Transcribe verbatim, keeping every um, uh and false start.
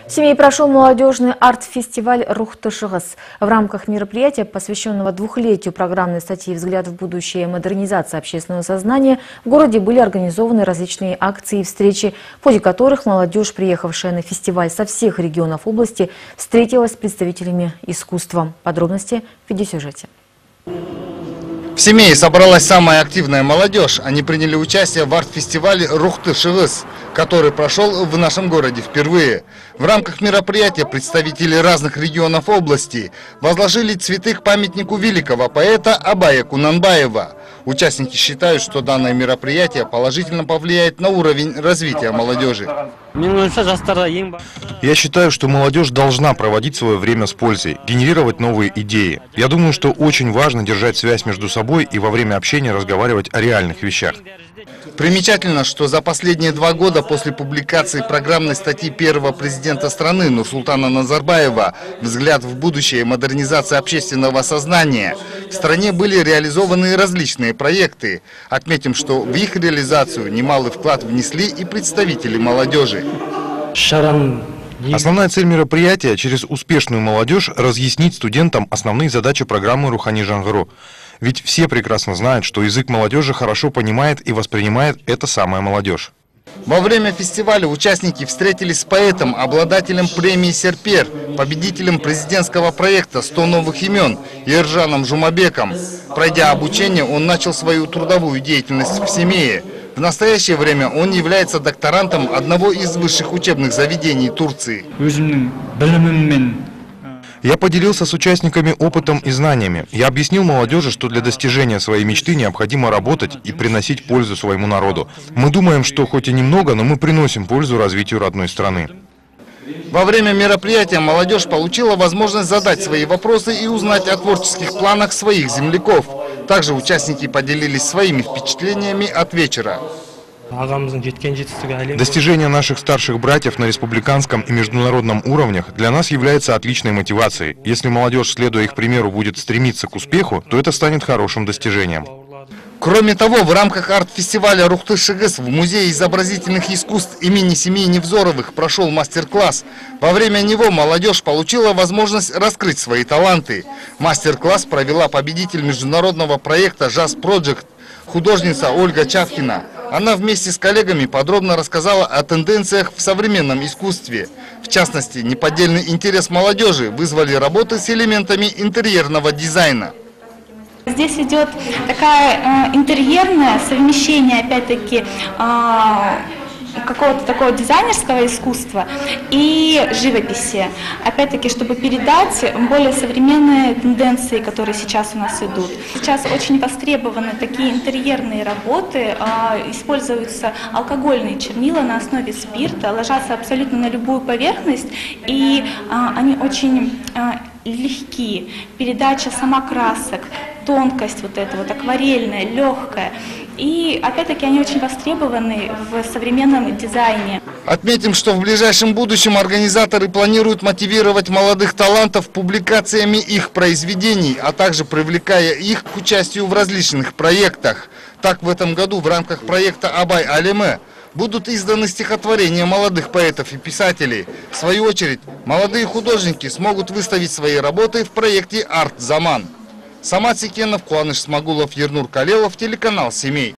В Семее прошел молодежный арт-фестиваль «Рух Тышыгыс». В рамках мероприятия, посвященного двухлетию программной статьи «Взгляд в будущее. Модернизация общественного сознания», в городе были организованы различные акции и встречи, в ходе которых молодежь, приехавшая на фестиваль со всех регионов области, встретилась с представителями искусства. Подробности в видеосюжете. В Семее собралась самая активная молодежь. Они приняли участие в арт-фестивале «Рух Тышыгыс», который прошел в нашем городе впервые. В рамках мероприятия представители разных регионов области возложили цветы к памятнику великого поэта Абая Кунанбаева. Участники считают, что данное мероприятие положительно повлияет на уровень развития молодежи. Я считаю, что молодежь должна проводить свое время с пользой, генерировать новые идеи. Я думаю, что очень важно держать связь между собой и во время общения разговаривать о реальных вещах. Примечательно, что за последние два года после публикации программной статьи первого президента страны Нурсултана Назарбаева «Взгляд в будущее. Модернизация общественного сознания» в стране были реализованы различные проекты. Отметим, что в их реализацию немалый вклад внесли и представители молодежи. Основная цель мероприятия – через успешную молодежь разъяснить студентам основные задачи программы «Рухани Жаңғыру». Ведь все прекрасно знают, что язык молодежи хорошо понимает и воспринимает эта самая молодежь. Во время фестиваля участники встретились с поэтом, обладателем премии «Серпер», победителем президентского проекта «сто новых имен» Ержаном Жумабеком. Пройдя обучение, он начал свою трудовую деятельность в Семее. В настоящее время он является докторантом одного из высших учебных заведений Турции. Я поделился с участниками опытом и знаниями. Я объяснил молодежи, что для достижения своей мечты необходимо работать и приносить пользу своему народу. Мы думаем, что хоть и немного, но мы приносим пользу развитию родной страны. Во время мероприятия молодежь получила возможность задать свои вопросы и узнать о творческих планах своих земляков. Также участники поделились своими впечатлениями от вечера. Достижение наших старших братьев на республиканском и международном уровнях для нас является отличной мотивацией. Если молодежь, следуя их примеру, будет стремиться к успеху, то это станет хорошим достижением. Кроме того, в рамках арт-фестиваля «Рух Тышыгыс» в Музее изобразительных искусств имени семьи Невзоровых прошел мастер-класс. Во время него молодежь получила возможность раскрыть свои таланты. Мастер-класс провела победитель международного проекта «Jazz Project» художница Ольга Чавкина. Она вместе с коллегами подробно рассказала о тенденциях в современном искусстве. В частности, неподдельный интерес молодежи вызвали работы с элементами интерьерного дизайна. Здесь идет такая э, интерьерное совмещение, опять-таки, э, какого-то такого дизайнерского искусства и живописи. Опять-таки, чтобы передать более современные тенденции, которые сейчас у нас идут. Сейчас очень востребованы такие интерьерные работы, э, используются алкогольные чернила на основе спирта, ложатся абсолютно на любую поверхность, и э, они очень э, легкие. Передача сама красок, тонкость вот эта вот акварельная, легкая. И опять-таки они очень востребованы в современном дизайне. Отметим, что в ближайшем будущем организаторы планируют мотивировать молодых талантов публикациями их произведений, а также привлекая их к участию в различных проектах. Так, в этом году в рамках проекта «Абай Алеме» будут изданы стихотворения молодых поэтов и писателей. В свою очередь, молодые художники смогут выставить свои работы в проекте «Арт Заман». Самат Секенов, Куаныш Смагулов, Ернур Калелов, телеканал «Семей».